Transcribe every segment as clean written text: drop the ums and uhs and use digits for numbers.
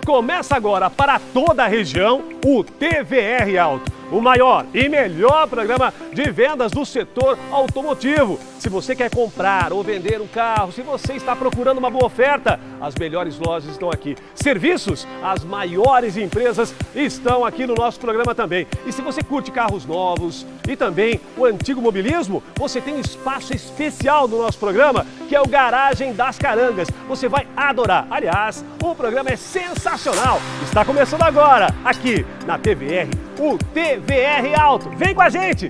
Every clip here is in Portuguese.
Começa agora para toda a região o TVR Auto, o maior e melhor programa de vendas do setor automotivo. Se você quer comprar ou vender um carro, se você está procurando uma boa oferta, as melhores lojas estão aqui. Serviços, as maiores empresas estão aqui no nosso programa também. E se você curte carros novos e também o antigo mobilismo, você tem um espaço especial no nosso programa, que é o Garagem das Carangas. Você vai adorar. Aliás, o programa é sensacional. Está começando agora, aqui na TVR, o TVR Auto. Vem com a gente!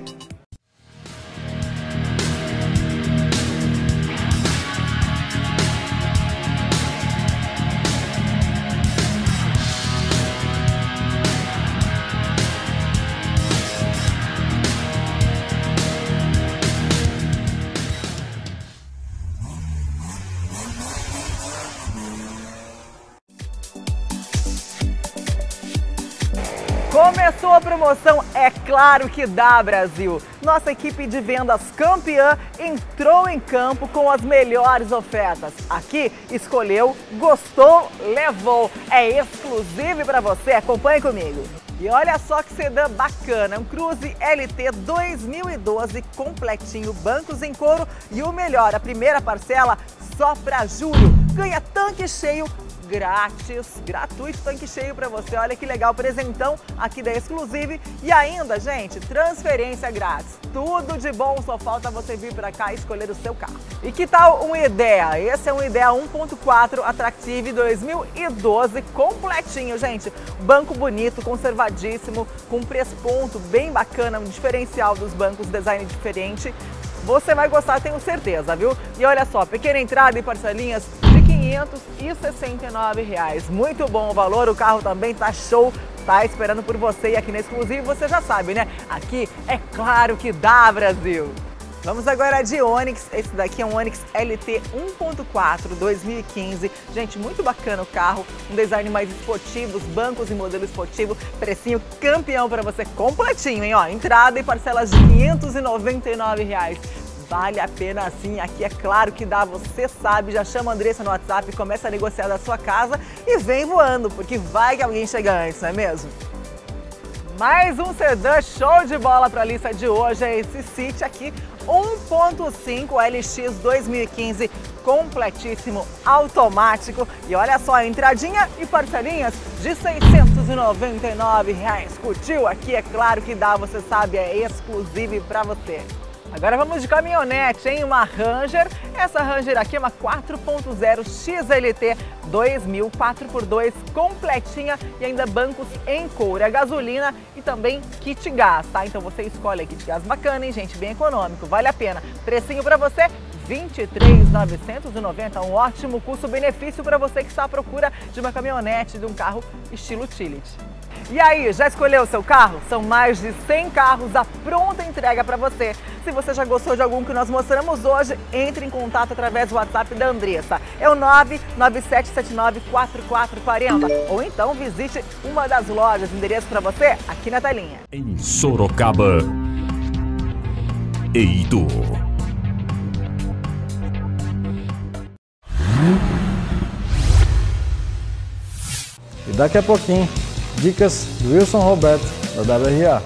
Começou a promoção, é claro que dá, Brasil! Nossa equipe de vendas campeã entrou em campo com as melhores ofertas. Aqui escolheu, gostou, levou. É exclusivo para você, acompanhe comigo. E olha só que sedã bacana, um Cruze LT 2012 completinho, bancos em couro e o melhor, a primeira parcela só para julho. Ganha tanque cheio grátis, gratuito tanque cheio para você. Olha que legal, presentão aqui da Exclusive e ainda, gente, transferência grátis. Tudo de bom, só falta você vir para cá e escolher o seu carro. E que tal um Idea? Esse é um Idea 1.4 Attractive 2012 completinho, gente. Banco bonito, conservadíssimo, com preço ponto bem bacana, um diferencial dos bancos, design diferente. Você vai gostar, tenho certeza, viu? E olha só, pequena entrada e parcelinhas de R$ 569. Muito bom o valor, o carro também tá show, tá esperando por você. E aqui na Exclusive você já sabe, né? Aqui é claro que dá, Brasil! Vamos agora de Onix, esse daqui é um Onix LT 1.4 2015. Gente, muito bacana o carro, um design mais esportivo, os bancos em modelo esportivo, precinho campeão para você, completinho, hein? Ó, entrada e parcelas de R$ 599. Vale a pena assim, aqui é claro que dá, você sabe, já chama a Andressa no WhatsApp, começa a negociar da sua casa e vem voando, porque vai que alguém chega antes, não é mesmo? Mais um sedã show de bola para a lista de hoje, é esse City aqui, 1.5 LX 2015, completíssimo, automático. E olha só, entradinha e parcelinhas de R$ 699. Curtiu? Aqui é claro que dá, você sabe, é exclusivo para você. Agora vamos de caminhonete, hein? Uma Ranger. Essa Ranger aqui é uma 4.0 XLT 2000, 4x2, completinha e ainda bancos em couro. É gasolina e também kit gás, tá? Então você escolhe kit gás bacana, hein, gente? Bem econômico, vale a pena. Precinho para você, R$ 23.990, um ótimo custo-benefício para você que está à procura de uma caminhonete, de um carro estilo utility. E aí, já escolheu o seu carro? São mais de 100 carros à pronta entrega para você. Se você já gostou de algum que nós mostramos hoje, entre em contato através do WhatsApp da Andressa. É o 997794440. Ou então visite uma das lojas, endereço para você aqui na telinha. Em Sorocaba e Itu. E daqui a pouquinho, dicas do Wilson Roberto, da WRA.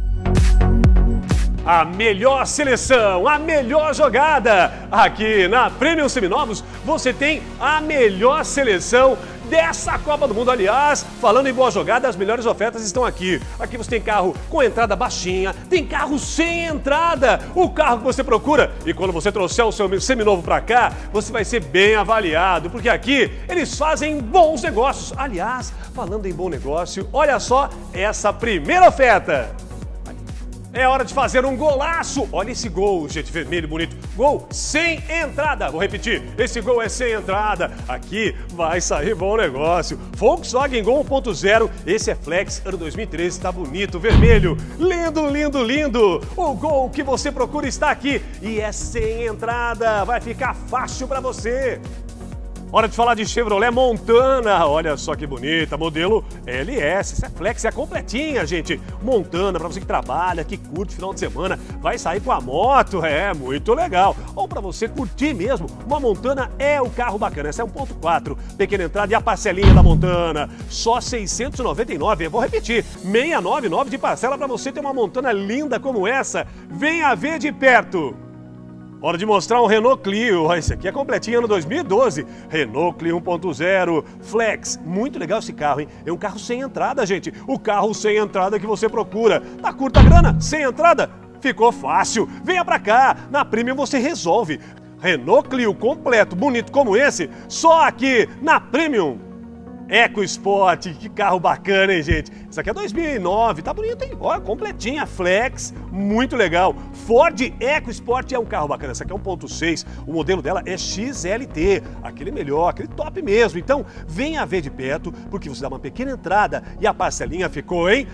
A melhor seleção, a melhor jogada. Aqui na Premium Seminovos você tem a melhor seleção dessa Copa do Mundo. Aliás, falando em boa jogada, as melhores ofertas estão aqui. Aqui você tem carro com entrada baixinha, tem carro sem entrada, o carro que você procura. E quando você trouxer o seu seminovo para cá, você vai ser bem avaliado, porque aqui eles fazem bons negócios. Aliás, falando em bom negócio, olha só essa primeira oferta. É hora de fazer um golaço. Olha esse gol, gente, vermelho, bonito. Gol sem entrada. Vou repetir, esse gol é sem entrada. Aqui vai sair bom negócio. Volkswagen Gol 1.0, esse é Flex, ano 2013, tá bonito, vermelho. Lindo, lindo, lindo. O gol que você procura está aqui e é sem entrada. Vai ficar fácil para você. Hora de falar de Chevrolet Montana. Olha só que bonita, modelo LS. Isso é flex, é completinha, gente. Montana, para você que trabalha, que curte final de semana, vai sair com a moto, é muito legal. Ou para você curtir mesmo, uma Montana é o carro bacana. Essa é 1.4, pequena entrada e a parcelinha da Montana, só 699. Eu vou repetir, 699 de parcela para você ter uma Montana linda como essa. Venha ver de perto. Hora de mostrar um Renault Clio. Esse aqui é completinho, ano 2012. Renault Clio 1.0 Flex. Muito legal esse carro, hein? É um carro sem entrada, gente. O carro sem entrada que você procura. Tá curta a grana? Sem entrada? Ficou fácil. Venha pra cá. Na Premium você resolve. Renault Clio completo, bonito como esse, só aqui na Premium. EcoSport, que carro bacana, hein, gente? Isso aqui é 2009, tá bonito, hein? Olha, completinha, flex, muito legal. Ford EcoSport é um carro bacana. Essa aqui é 1.6, o modelo dela é XLT, aquele melhor, aquele top mesmo. Então, venha ver de perto, porque você dá uma pequena entrada e a parcelinha ficou em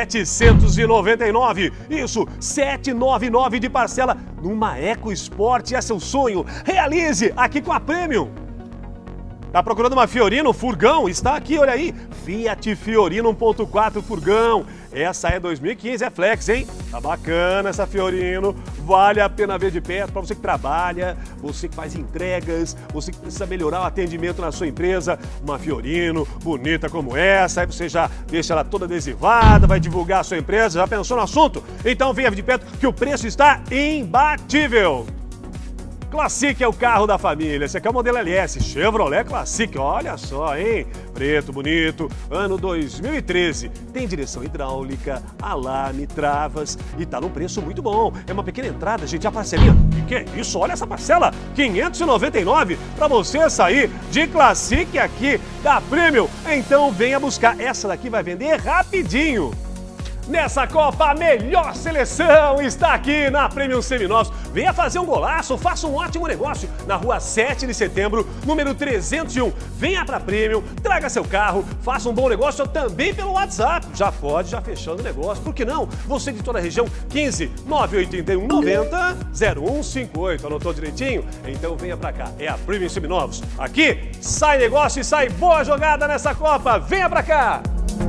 799. Isso, 799 de parcela numa EcoSport. É seu sonho, realize aqui com a Premium. Tá procurando uma Fiorino furgão? Está aqui, olha aí. Fiat Fiorino 1.4 furgão. Essa é 2015, é flex, hein? Tá bacana essa Fiorino. Vale a pena ver de perto para você que trabalha, você que faz entregas, você que precisa melhorar o atendimento na sua empresa. Uma Fiorino bonita como essa, aí você já deixa ela toda adesivada, vai divulgar a sua empresa. Já pensou no assunto? Então venha ver de perto que o preço está imbatível. Classic é o carro da família. Esse aqui é o modelo LS, Chevrolet Classic. Olha só, hein? Preto, bonito, ano 2013. Tem direção hidráulica, alarme, travas e tá num preço muito bom. É uma pequena entrada, gente, a parcelinha. Que é isso? Olha essa parcela, 599 para você sair de Classic aqui da Premium. Então venha buscar. Essa daqui vai vender rapidinho. Nessa Copa, a melhor seleção está aqui na Premium Seminovos. Venha fazer um golaço, faça um ótimo negócio na rua 7 de setembro, número 301. Venha para Premium, traga seu carro, faça um bom negócio também pelo WhatsApp. Já pode, já fechando o negócio. Por que não? Você de toda a região, 15 981 90 0158. Anotou direitinho? Então venha para cá. É a Premium Seminovos. Aqui, sai negócio e sai boa jogada nessa Copa. Venha para cá!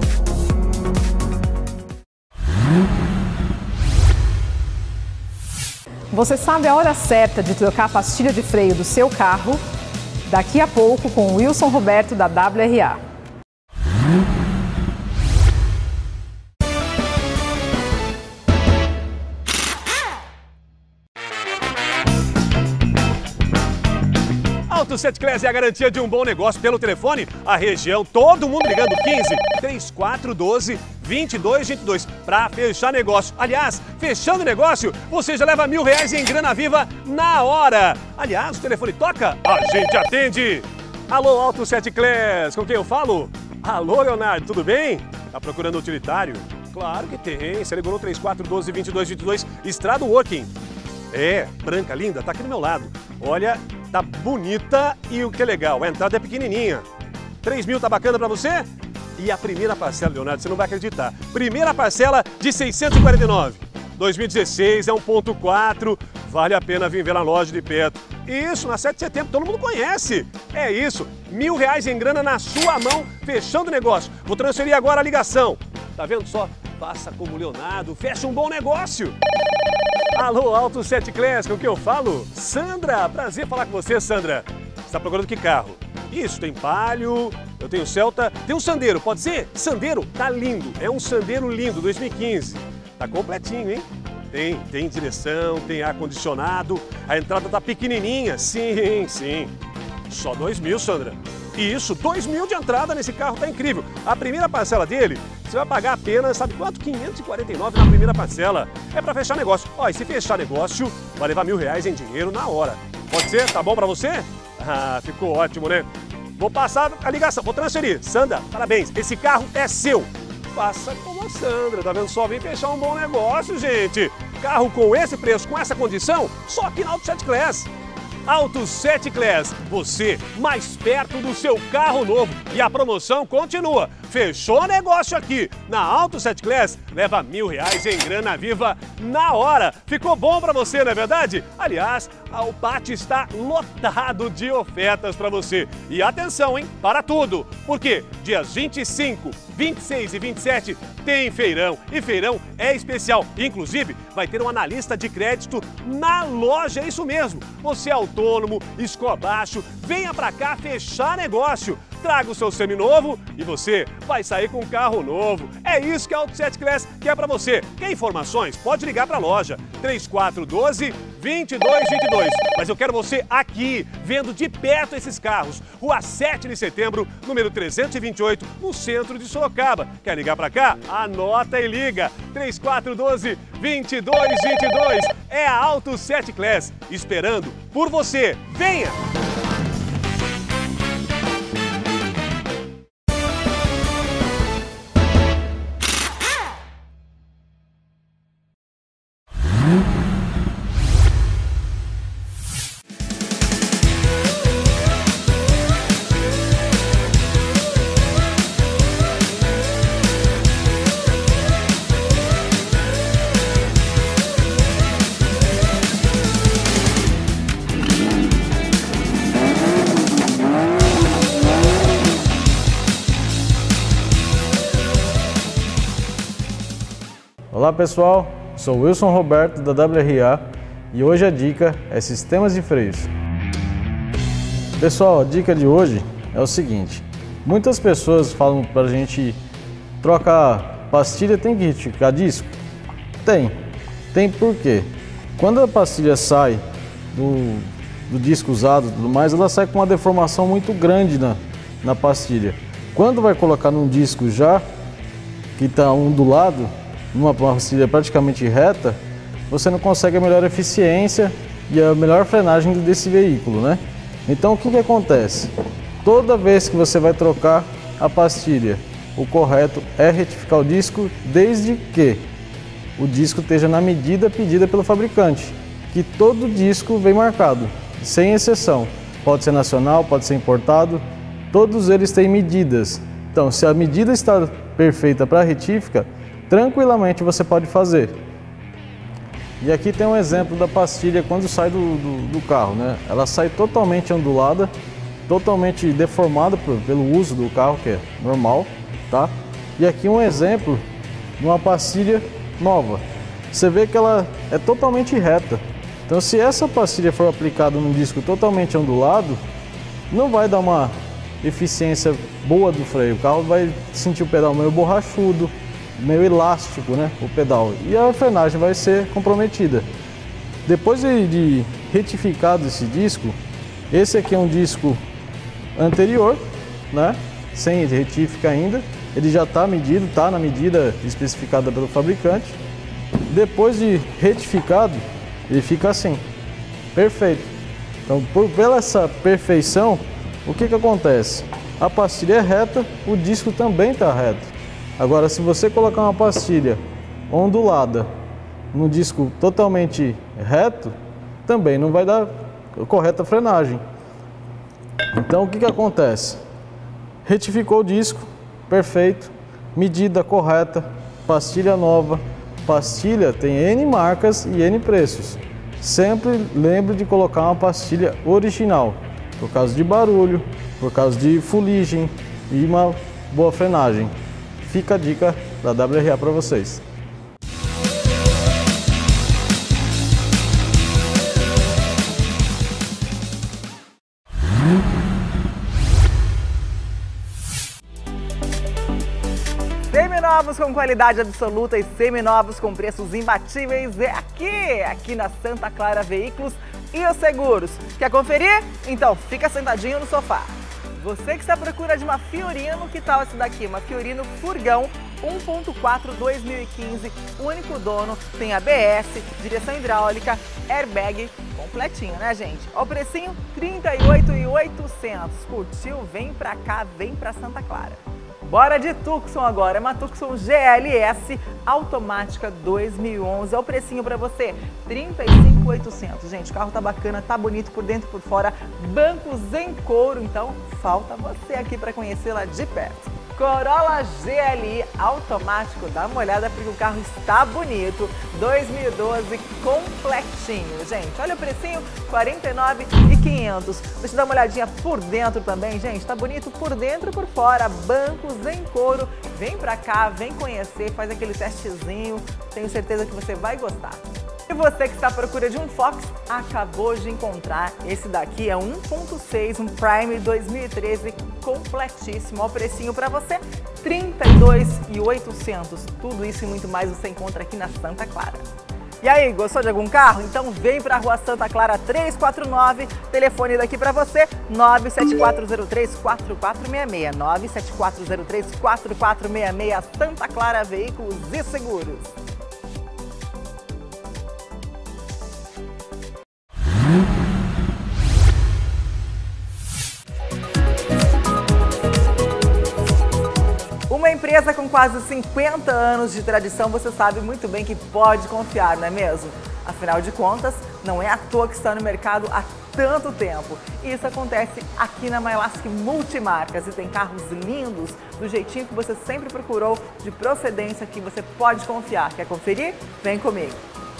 Você sabe a hora certa de trocar a pastilha de freio do seu carro? Daqui a pouco com o Wilson Roberto da WRA. Auto 7 Class é a garantia de um bom negócio pelo telefone. A região, todo mundo ligando, 15 3412 2222 para fechar negócio. Aliás, fechando negócio, você já leva R$1.000 em grana viva na hora. Aliás, o telefone toca, a gente atende. Alô, Auto 7 Class, com quem eu falo? Alô, Leonardo, tudo bem? Tá procurando utilitário? Claro que tem. Você ligou no 3412 2222, Estrada Working. É, branca, linda, tá aqui do meu lado. Olha, tá bonita e o que é legal, a entrada é pequenininha. 3.000 tá bacana pra você? E a primeira parcela, Leonardo, você não vai acreditar. Primeira parcela de 649. 2016 é 1.4, vale a pena vir ver na loja de perto. Isso, na 7 de setembro, todo mundo conhece. É isso, R$1.000 em grana na sua mão, fechando o negócio. Vou transferir agora a ligação. Tá vendo só? Faça como o Leonardo, fecha um bom negócio. Alô, Auto 7 Class, com quem eu falo? Sandra, prazer falar com você, Sandra. Você está procurando que carro? Isso, tem Palio, eu tenho Celta, tem um Sandero, pode ser? Sandero, tá lindo, é um Sandero lindo, 2015. Tá completinho, hein? Tem direção, tem ar-condicionado, a entrada tá pequenininha, sim. Só 2.000, Sandra. Isso, 2.000 de entrada nesse carro, tá incrível. A primeira parcela dele, você vai pagar apenas, sabe quanto? 549 na primeira parcela. É para fechar negócio. Ó, e se fechar negócio, vai levar R$1.000 em dinheiro na hora. Pode ser? Tá bom para você? Ah, ficou ótimo, né? Vou passar a ligação, vou transferir. Sandra, parabéns, esse carro é seu. Faça como a Sandra, tá vendo só? Vem fechar um bom negócio, gente. Carro com esse preço, com essa condição, só aqui na Auto 7 Class. Auto 7 Class, você mais perto do seu carro novo. E a promoção continua. Fechou o negócio aqui na Auto 7 Class, leva R$1.000 em grana viva na hora. Ficou bom para você, não é verdade? Aliás, o pátio está lotado de ofertas para você. E atenção, hein? Para tudo, porque dias 25, 26 e 27 tem feirão. E feirão é especial. Inclusive, vai ter um analista de crédito na loja, é isso mesmo. Você é autônomo, escola baixo, venha para cá fechar negócio. Traga o seu seminovo e você vai sair com um carro novo. É isso que a Auto 7 Class quer para você. Quer informações? Pode ligar para a loja 3412-2222. Mas eu quero você aqui, vendo de perto esses carros. Rua 7 de Setembro, número 328, no centro de Sorocaba. Quer ligar para cá? Anota e liga. 3412-2222. É a Auto 7 Class, esperando por você. Venha! Olá pessoal, sou Wilson Roberto da WRA e hoje a dica é sistemas de freios. Pessoal, a dica de hoje é o seguinte: muitas pessoas falam para a gente trocar pastilha, tem que retificar disco? Tem por quê? Quando a pastilha sai do disco usado e tudo mais, ela sai com uma deformação muito grande na pastilha. Quando vai colocar num disco já que está ondulado, numa pastilha praticamente reta, você não consegue a melhor eficiência e a melhor frenagem desse veículo, né? Então o que acontece? Toda vez que você vai trocar a pastilha, o correto é retificar o disco, desde que o disco esteja na medida pedida pelo fabricante, que todo disco vem marcado, sem exceção. Pode ser nacional, pode ser importado, todos eles têm medidas. Então, se a medida está perfeita para a retífica, tranquilamente você pode fazer. E aqui tem um exemplo da pastilha quando sai do carro, né? Ela sai totalmente ondulada, totalmente deformada pelo uso do carro, que é normal, tá? E aqui um exemplo de uma pastilha nova. Você vê que ela é totalmente reta. Então, se essa pastilha for aplicada num disco totalmente ondulado, não vai dar uma eficiência boa do freio. O carro vai sentir o pedal meio borrachudo, meio elástico, né, o pedal, e a frenagem vai ser comprometida. Depois de retificado esse disco, esse aqui é um disco anterior, né, sem retífica ainda, ele já está medido, está na medida especificada pelo fabricante. Depois de retificado, ele fica assim, perfeito. Então, pela essa perfeição, o que acontece? A pastilha é reta, o disco também está reto. Agora, se você colocar uma pastilha ondulada no disco totalmente reto, também não vai dar a correta frenagem. Então, o que acontece? Retificou o disco, perfeito, medida correta, pastilha nova. Pastilha tem N marcas e N preços. Sempre lembre de colocar uma pastilha original, por causa de barulho, por causa de fuligem e uma boa frenagem. Fica a dica da WRA para vocês. Seminovos com qualidade absoluta e seminovos com preços imbatíveis é aqui na Santa Clara Veículos e os Seguros. Quer conferir? Então fica sentadinho no sofá. Você que está à procura de uma Fiorino, que tal essa daqui? Uma Fiorino Furgão 1.4 2015, único dono, tem ABS, direção hidráulica, airbag, completinho, né, gente? Ó, o precinho, R$ 38.800. Curtiu? Vem pra cá, vem pra Santa Clara. Bora de Tucson agora, é uma Tucson GLS automática 2011, é o precinho pra você, 35.800. Gente, o carro tá bacana, tá bonito por dentro e por fora, bancos em couro, então falta você aqui pra conhecê-la de perto. Corolla GLI automático, dá uma olhada porque o carro está bonito, 2012 completinho. Gente, olha o precinho, 49.500. Deixa eu dar uma olhadinha por dentro também, gente, tá bonito por dentro e por fora, bancos em couro. Vem pra cá, vem conhecer, faz aquele testezinho, tenho certeza que você vai gostar. E você que está à procura de um Fox, acabou de encontrar. Esse daqui é 1.6, um Prime 2013 completíssimo. Olha o precinho para você, 32.800. Tudo isso e muito mais você encontra aqui na Santa Clara. E aí, gostou de algum carro? Então vem para a Rua Santa Clara 349, telefone daqui para você, 97403-4466, 97403-4466, Santa Clara Veículos e Seguros. Uma empresa com quase 50 anos de tradição, você sabe muito bem que pode confiar, não é mesmo? Afinal de contas, não é à toa que está no mercado há tanto tempo. E isso acontece aqui na Mylask Multimarcas e tem carros lindos, do jeitinho que você sempre procurou, de procedência que você pode confiar. Quer conferir? Vem comigo!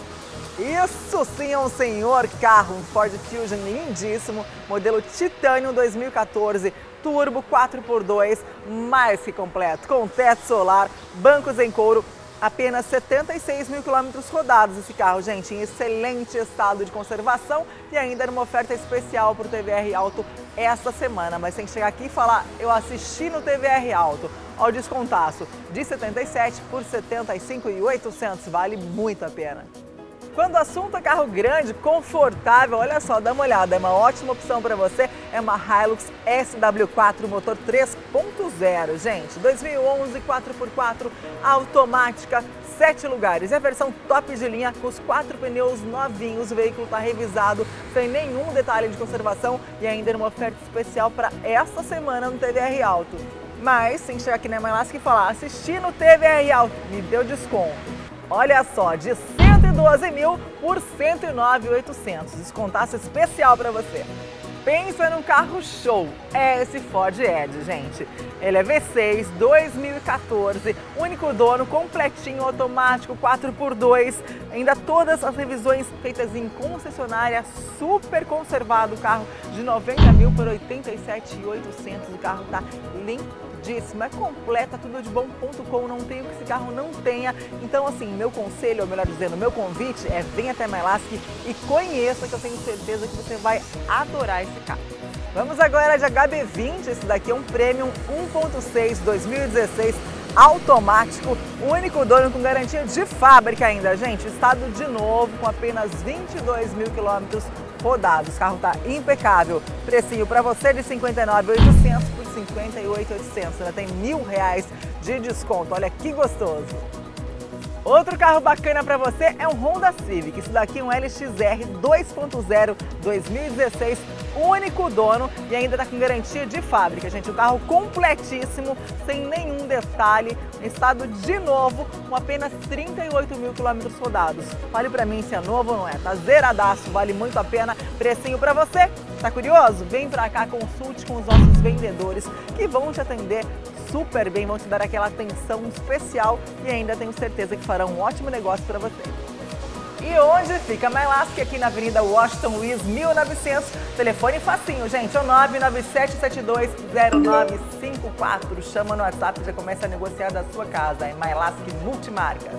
Isso sim é um senhor carro, um Ford Fusion lindíssimo, modelo Titanium 2014, turbo 4x2, mais que completo, com teto solar, bancos em couro, apenas 76 mil quilômetros rodados esse carro, gente, em excelente estado de conservação e ainda numa oferta especial para o TVR Auto esta semana, mas tem que chegar aqui e falar, eu assisti no TVR Auto, ao descontaço de 77 por 75.800, vale muito a pena. Quando o assunto é carro grande, confortável, olha só, dá uma olhada, é uma ótima opção para você, é uma Hilux SW4 motor 3.0, gente, 2011 4x4, automática, 7 lugares, e a versão top de linha com os 4 pneus novinhos, o veículo está revisado, sem nenhum detalhe de conservação e ainda numa oferta especial para esta semana no TVR Auto. Mas, sem chegar aqui na Mylask e falar, assisti no TVR Auto, me deu desconto. Olha só, de 112 mil por 109.800, descontaço especial para você. Pensa num carro show, é esse Ford Edge, gente. Ele é V6, 2014, único dono, completinho, automático, 4x2, ainda todas as revisões feitas em concessionária, super conservado o carro, de 90 mil por 87.800, o carro tá lindíssimo, é completa, tudo de bom.com, não tem o que esse carro não tenha. Então assim, meu conselho, ou melhor dizendo, meu convite é venha até Mylask e conheça, que eu tenho certeza que você vai adorar esse carro. Vamos agora de HB20, esse daqui é um Premium 1.6 2016 automático, único dono com garantia de fábrica ainda, gente, estado de novo com apenas 22 mil quilômetros rodados, o carro tá impecável, precinho para você de 59.800 por 58.800, ainda tem R$1.000 de desconto, olha que gostoso! Outro carro bacana para você é um Honda Civic, esse daqui é um LXR 2.0 2016, único dono e ainda está com garantia de fábrica, gente, o carro completíssimo, sem nenhum detalhe, estado de novo, com apenas 38 mil quilômetros rodados. Fale para mim se é novo ou não é, tá zeradaço, vale muito a pena, precinho para você. Tá curioso? Vem pra cá, consulte com os nossos vendedores que vão te atender super bem, vão te dar aquela atenção especial e ainda tenho certeza que farão um ótimo negócio para você. E onde fica a Mylask? Aqui na Avenida Washington Luiz, 1900, telefone facinho, gente, é o 997720954, chama no WhatsApp e já começa a negociar da sua casa, é Mylask Multimarcas.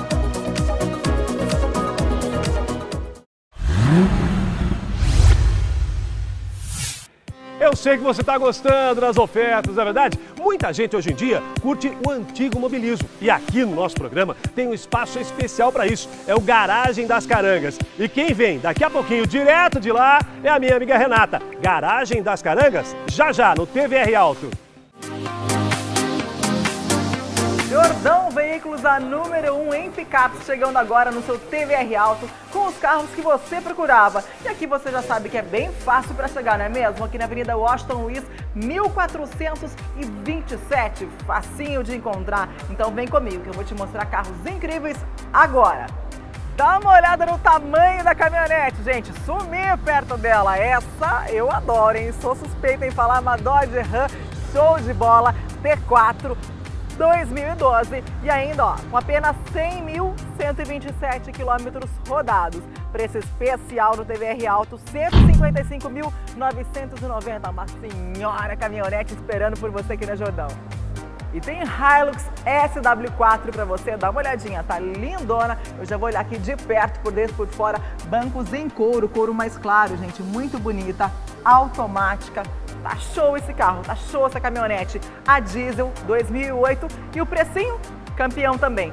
Eu sei que você está gostando das ofertas, não é verdade? Muita gente hoje em dia curte o antigo mobilismo. E aqui no nosso programa tem um espaço especial para isso. É o Garagem das Carangas. E quem vem daqui a pouquinho direto de lá é a minha amiga Renata. Garagem das Carangas, já já no TVR Auto. Jordão Veículos Veículos, a número 1 em picapes, chegando agora no seu TVR Auto com os carros que você procurava. E aqui você já sabe que é bem fácil para chegar, não é mesmo? Aqui na Avenida Washington Luiz, 1427, facinho de encontrar. Então vem comigo que eu vou te mostrar carros incríveis agora. Dá uma olhada no tamanho da caminhonete, gente, sumir perto dela. Essa eu adoro, hein? Sou suspeita em falar, uma Dodge Ram, show de bola, T4, 2012 e ainda, ó, com apenas 100.127 quilômetros rodados. Preço especial no TVR Auto, 155.990. Uma senhora caminhonete esperando por você aqui na Jordão. E tem Hilux SW4 para você, dá uma olhadinha, tá lindona. Eu já vou olhar aqui de perto, por dentro, por fora, bancos em couro, couro mais claro, gente, muito bonita, automática. Tá show esse carro, tá show essa caminhonete. A diesel 2008 e o precinho campeão também,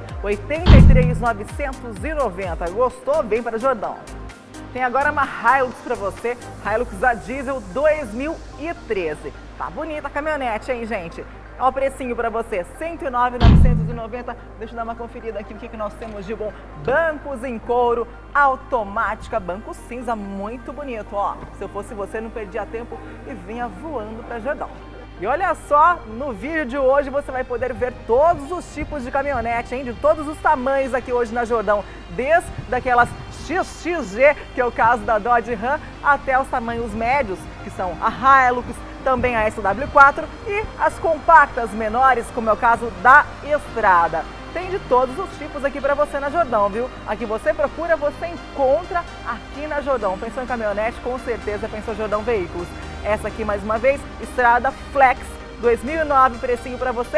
83.990. Gostou? Vem para Jordão. Tem agora uma Hilux para você, Hilux a diesel 2013. Tá bonita a caminhonete, hein, gente? Olha o precinho para você, 109.990. Deixa eu dar uma conferida aqui o que nós temos de bom. Bancos em couro, automática, banco cinza, muito bonito. Ó, se eu fosse você, não perdia tempo e vinha voando para Jordão. E olha só, no vídeo de hoje você vai poder ver todos os tipos de caminhonete, hein? De todos os tamanhos aqui hoje na Jordão. Desde daquelas XXG, que é o caso da Dodge Ram, até os tamanhos médios, que são a Hilux, também a SW4 e as compactas menores, como é o caso da Estrada. Tem de todos os tipos aqui para você na Jordão, viu? Aqui você procura, você encontra aqui na Jordão. Pensou em caminhonete? Com certeza pensou Jordão Veículos. Essa aqui, mais uma vez, Estrada Flex 2009, precinho para você,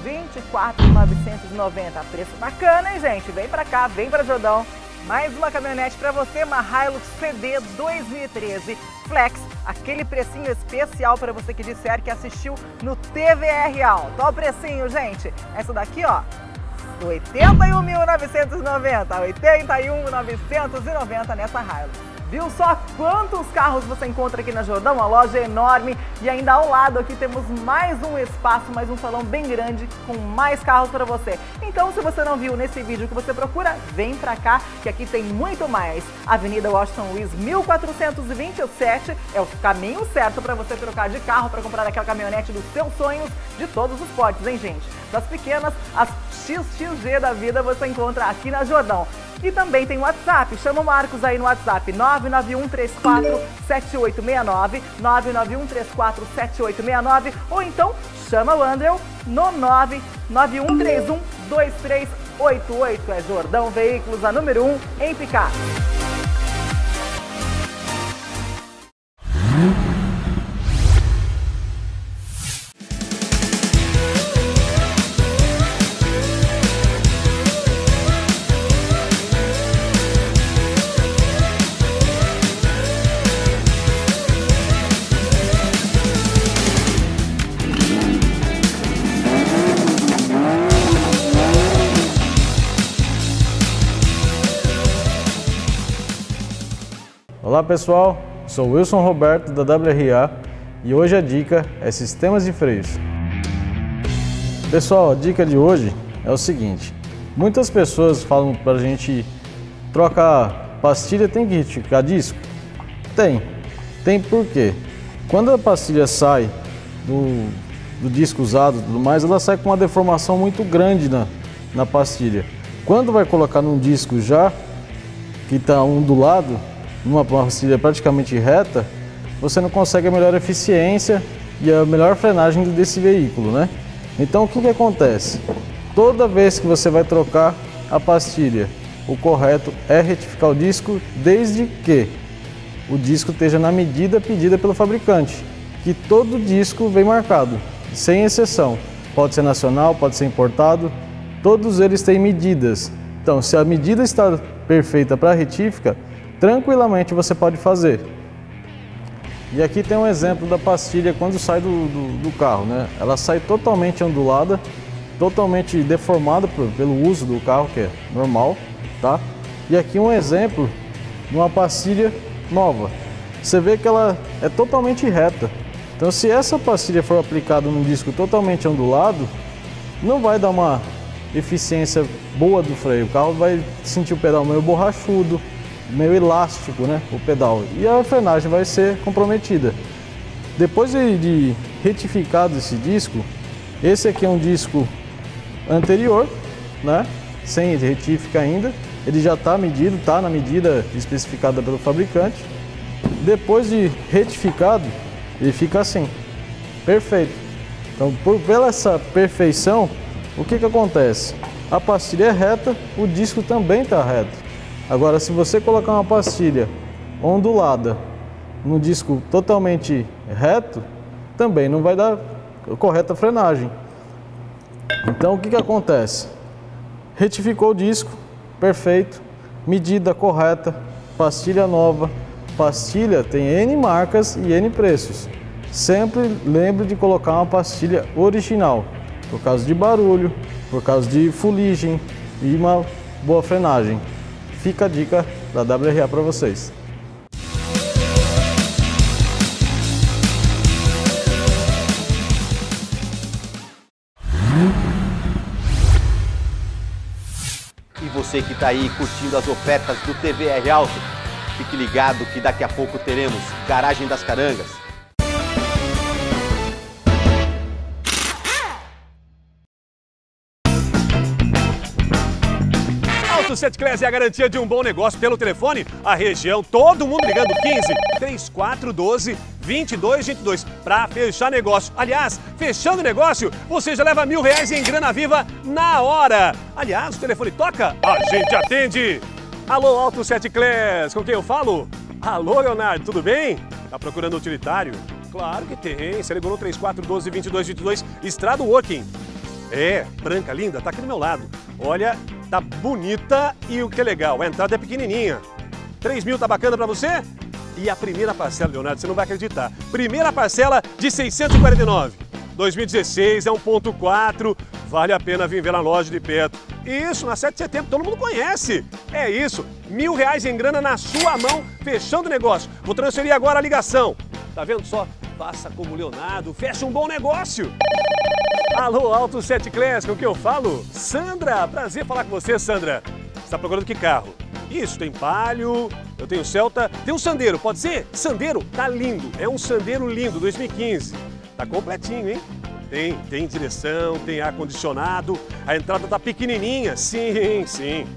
24.990. Preço bacana, hein, gente? Vem para cá, vem para Jordão. Mais uma caminhonete para você, uma Hilux CD 2013 Flex, aquele precinho especial para você que disser que assistiu no TVR Auto. Olha o precinho, gente. Essa daqui, ó, 81.990, 81.990 nessa Hilux. Viu só quantos carros você encontra aqui na Jordão? Uma loja enorme e ainda ao lado aqui temos mais um espaço, mais um salão bem grande com mais carros para você. Então, se você não viu nesse vídeo que você procura, vem pra cá que aqui tem muito mais. Avenida Washington Luiz, 1427 é o caminho certo para você trocar de carro, para comprar aquela caminhonete dos seus sonhos de todos os portes, hein, gente? Das pequenas, as XXG da vida você encontra aqui na Jordão. E também tem o WhatsApp, chama o Marcos aí no WhatsApp, 991347869, 991347869, ou então chama o André no 991312388. É Jordão Veículos, a número 1 em picape. Olá pessoal, sou Wilson Roberto da WRA e hoje a dica é sistemas de freios. Pessoal, a dica de hoje é o seguinte: muitas pessoas falam pra gente trocar pastilha, tem que retificar disco? Tem por quê? Quando a pastilha sai do disco usado e tudo mais, ela sai com uma deformação muito grande na pastilha. Quando vai colocar num disco já que está ondulado, numa pastilha praticamente reta, você não consegue a melhor eficiência e a melhor frenagem desse veículo, né? Então o que acontece? Toda vez que você vai trocar a pastilha, o correto é retificar o disco, desde que o disco esteja na medida pedida pelo fabricante, que todo disco vem marcado, sem exceção. Pode ser nacional, pode ser importado, todos eles têm medidas. Então, se a medida está perfeita para a retífica, tranquilamente você pode fazer. E aqui tem um exemplo da pastilha quando sai do carro, né? Ela sai totalmente ondulada, totalmente deformada pelo uso do carro, que é normal, tá? E aqui um exemplo de uma pastilha nova. Você vê que ela é totalmente reta. Então, se essa pastilha for aplicada num disco totalmente ondulado, não vai dar uma eficiência boa do freio. O carro vai sentir o pedal meio borrachudo, meio elástico, né, o pedal. E a frenagem vai ser comprometida. Depois de retificado esse disco, esse aqui é um disco anterior, né, sem retífica ainda. Ele já está medido, está na medida especificada pelo fabricante. Depois de retificado, ele fica assim, perfeito. Então, pela essa perfeição, o que acontece? A pastilha é reta, o disco também está reto. Agora, se você colocar uma pastilha ondulada no disco totalmente reto, também não vai dar a correta frenagem. Então, o que acontece? Retificou o disco, perfeito, medida correta, pastilha nova. Pastilha tem N marcas e N preços. Sempre lembre de colocar uma pastilha original, por causa de barulho, por causa de fuligem e uma boa frenagem. Fica a dica da WRA para vocês. E você que está aí curtindo as ofertas do TVR Auto, fique ligado que daqui a pouco teremos Garagem das Carangas. Auto 7 Class é a garantia de um bom negócio pelo telefone. A região, todo mundo ligando 15 3412 2222 para fechar negócio. Aliás, fechando negócio, você já leva R$1.000 em grana viva na hora. Aliás, o telefone toca, a gente atende. Alô, Auto 7 Class, com quem eu falo? Alô, Leonardo, tudo bem? Tá procurando utilitário? Claro que tem, você ligou no 3412-2222, Estrada Working. É, branca, linda, tá aqui do meu lado. Olha, tá bonita e o que é legal, a entrada é pequenininha. 3.000 tá bacana pra você? E a primeira parcela, Leonardo, você não vai acreditar. Primeira parcela de 649. 2016 é 1.4, vale a pena vir ver na loja de perto. Isso, na 7 de setembro, todo mundo conhece. É isso, R$1.000 em grana na sua mão, fechando o negócio. Vou transferir agora a ligação. Tá vendo só? Faça como o Leonardo, fecha um bom negócio. Alô, Auto 7 Class, com quem eu falo? Sandra, prazer falar com você, Sandra. Você está procurando que carro? Isso, tem Palio, eu tenho Celta, tem um Sandero, pode ser? Sandero, tá lindo, é um Sandero lindo, 2015. Tá completinho, hein? Tem direção, tem ar-condicionado, a entrada tá pequenininha, sim.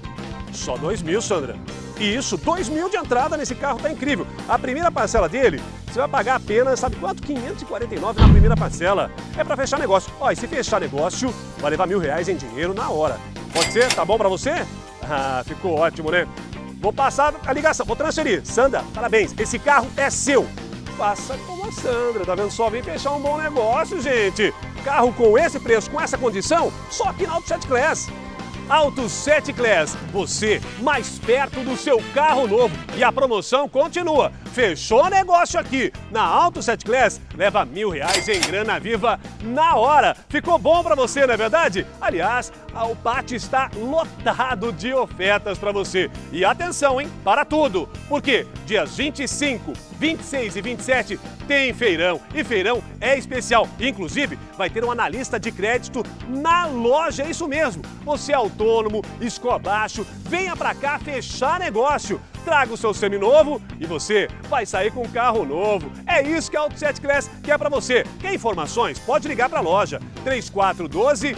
Só 2.000, Sandra. Isso, 2.000 de entrada nesse carro, tá incrível. A primeira parcela dele, você vai pagar apenas, sabe quanto? 549 na primeira parcela. É para fechar negócio. Ó, e se fechar negócio, vai levar R$1.000 em dinheiro na hora. Pode ser? Tá bom para você? Ah, ficou ótimo, né? Vou passar a ligação, vou transferir. Sandra, parabéns, esse carro é seu. Faça como a Sandra, tá vendo só? Vem fechar um bom negócio, gente. Carro com esse preço, com essa condição, só aqui na Auto 7 Class. Auto 7 Class, você mais perto do seu carro novo. E a promoção continua. Fechou negócio aqui na Auto 7 Class, leva R$1.000 em grana viva na hora. Ficou bom para você, não é verdade? Aliás, o pátio está lotado de ofertas para você. E atenção, hein? Para tudo. Porque dias 25, 26 e 27 tem feirão. E feirão é especial. Inclusive, vai ter um analista de crédito na loja. É isso mesmo. Você é autônomo, score baixo, venha para cá fechar negócio. Traga o seu seminovo e você vai sair com um carro novo. É isso que a Auto 7 Class quer para você. Quer informações? Pode ligar para a loja 3412-2222.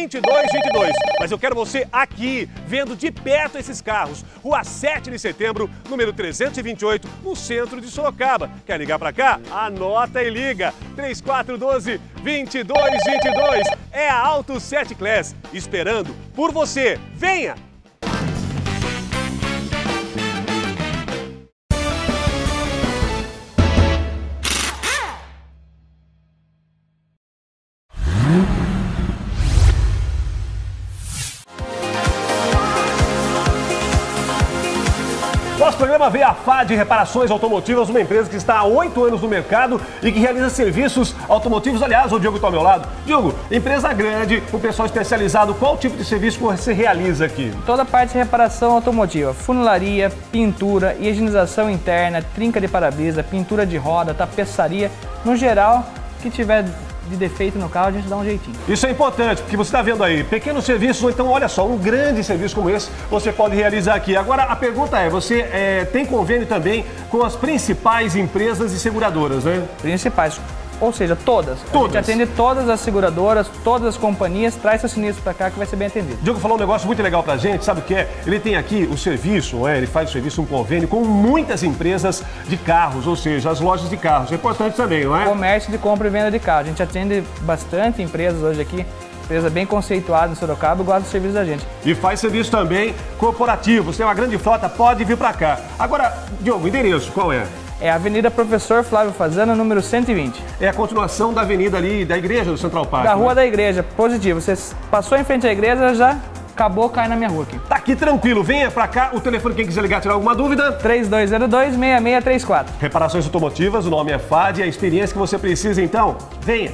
Mas eu quero você aqui, vendo de perto esses carros. Rua 7 de setembro, número 328, no centro de Sorocaba. Quer ligar para cá? Anota e liga. 3412-2222. É a Auto 7 Class, esperando por você. Venha! Nosso programa veio a FAD Reparações Automotivas, uma empresa que está há 8 anos no mercado e que realiza serviços automotivos. Aliás, o Diogo está ao meu lado. Diogo, empresa grande, o pessoal especializado, qual tipo de serviço você realiza aqui? Toda a parte de reparação automotiva, funilaria, pintura, higienização interna, trinca de para-brisa, pintura de roda, tapeçaria, no geral, que tiver de defeito no carro, a gente dá um jeitinho. Isso é importante, porque você está vendo aí, pequenos serviços, ou então, olha só, um grande serviço como esse, você pode realizar aqui. Agora, a pergunta é, você tem convênio também com as principais empresas e seguradoras, né? Principais, ou seja, todas. A gente atende todas as seguradoras, todas as companhias, traz seu sinistro para cá que vai ser bem atendido. Diogo falou um negócio muito legal pra gente, sabe o que é? Ele tem aqui o serviço, ele faz o serviço, um convênio com muitas empresas de carros, ou seja, as lojas de carros. É importante também, não é? Comércio de compra e venda de carro. A gente atende bastante empresas hoje aqui, empresa bem conceituada em Sorocaba e gosta do serviço da gente. E faz serviço também corporativo. Você tem uma grande frota, pode vir pra cá. Agora, Diogo, o endereço, qual é? É a Avenida Professor Flávio Fazana, número 120. É a continuação da avenida ali, da igreja do Central Park. Da Rua da Igreja, positivo. Você passou em frente à igreja, já acabou, cai na minha rua aqui. Tá aqui tranquilo, venha pra cá. O telefone, quem quiser ligar, tirar alguma dúvida. 3202-6634. Reparações automotivas, o nome é FAD, a experiência que você precisa, então, venha.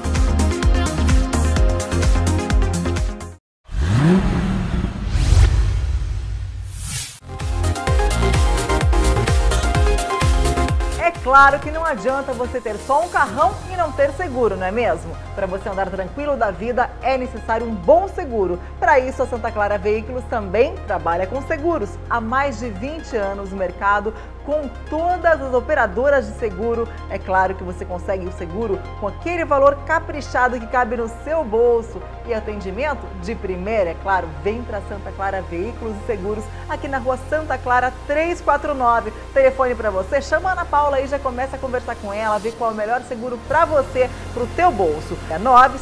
Claro que não adianta você ter só um carrão e não ter seguro, não é mesmo? Para você andar tranquilo da vida é necessário um bom seguro. Para isso, a Santa Clara Veículos também trabalha com seguros. Há mais de 20 anos no mercado, com todas as operadoras de seguro. É claro que você consegue o seguro com aquele valor caprichado que cabe no seu bolso. E atendimento de primeira, é claro, vem para Santa Clara Veículos e Seguros, aqui na Rua Santa Clara 349. Telefone para você, chama a Ana Paula aí, já começa a conversar com ela, ver qual é o melhor seguro para você, para o teu bolso. É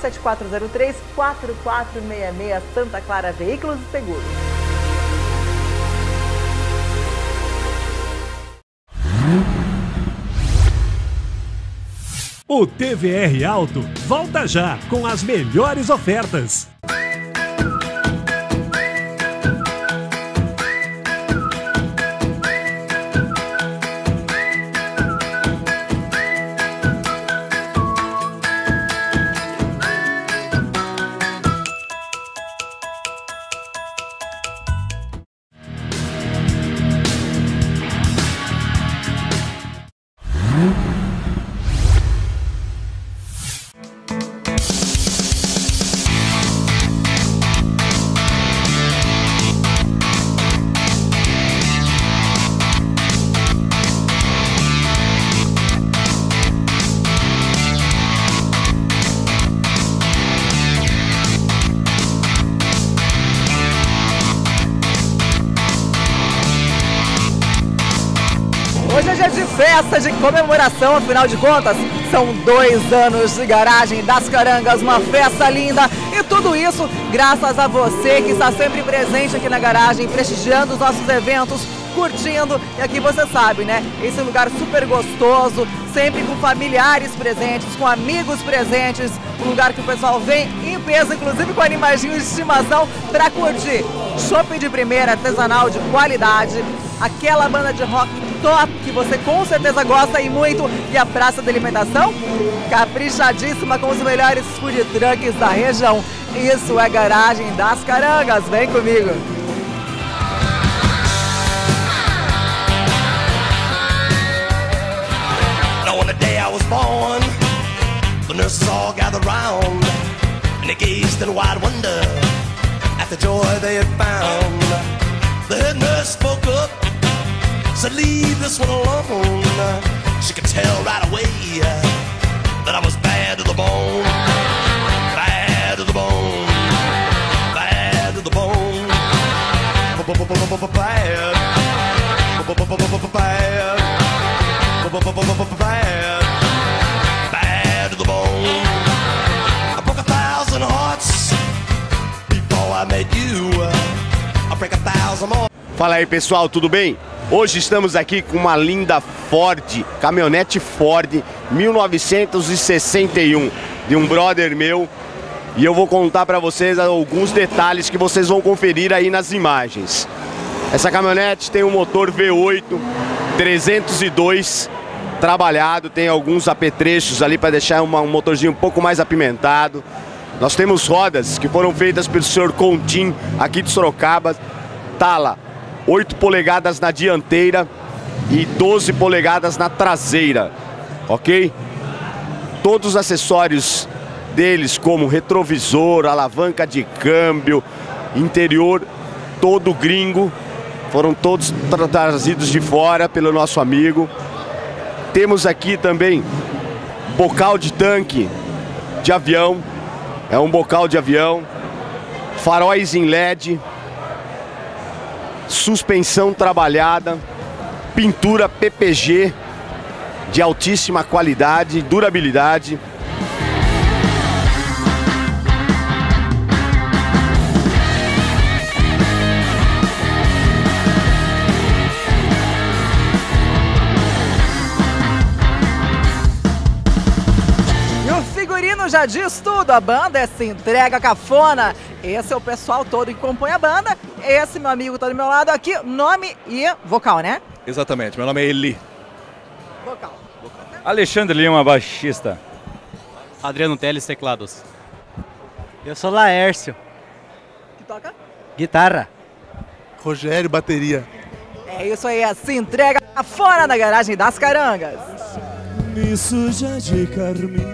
97403-4466, Santa Clara Veículos e Seguros. O TVR Auto volta já com as melhores ofertas. Hoje é dia de festa, de comemoração, afinal de contas, são 2 anos de Garagem das Carangas, uma festa linda e tudo isso graças a você que está sempre presente aqui na garagem, prestigiando os nossos eventos, curtindo, e aqui você sabe, né, esse lugar super gostoso, sempre com familiares presentes, com amigos presentes, um lugar que o pessoal vem em peso, inclusive com animaizinhos de estimação, para curtir chopp de primeira, artesanal de qualidade, aquela banda de rock top que você com certeza gosta e muito, e a praça de alimentação caprichadíssima com os melhores food trucks da região. Isso é Garagem das Carangas, vem comigo! On the day I was born, the nurses all gathered round, and they gazed in wide wonder at the joy they had found. The head nurse spoke up, said, "Leave this one alone." She could tell right away that I was bad to the bone, bad to the bone, bad to the bone, bad, bad. Bad to the bone. I broke 1,000 hearts before I met you. I break 1,000 more. Fala aí, pessoal, tudo bem? Hoje estamos aqui com uma linda Ford, caminhonete Ford 1961, de um brother meu, e eu vou contar para vocês alguns detalhes que vocês vão conferir aí nas imagens. Essa caminhonete tem um motor V8 302 trabalhado, tem alguns apetrechos ali para deixar um motorzinho um pouco mais apimentado. Nós temos rodas que foram feitas pelo senhor Contim, aqui de Sorocaba, tala 8 polegadas na dianteira e 12 polegadas na traseira, ok? Todos os acessórios deles como retrovisor, alavanca de câmbio, interior todo gringo, foram todos trazidos de fora pelo nosso amigo. Temos aqui também bocal de tanque de avião, é um bocal de avião, faróis em LED, suspensão trabalhada, pintura PPG de altíssima qualidade e durabilidade. Já diz tudo, a banda é Se Entrega Cafona. Esse é o pessoal todo que compõe a banda. Esse meu amigo tá do meu lado aqui, nome e vocal, né? Exatamente, meu nome é Eli. Vocal. Alexandre Lima, baixista. Adriano Teles, teclados. Eu sou Laércio. Que toca? Guitarra. Rogério, bateria. É isso aí, Se Entrega Cafona na garagem das Carangas. Me suja de carmim,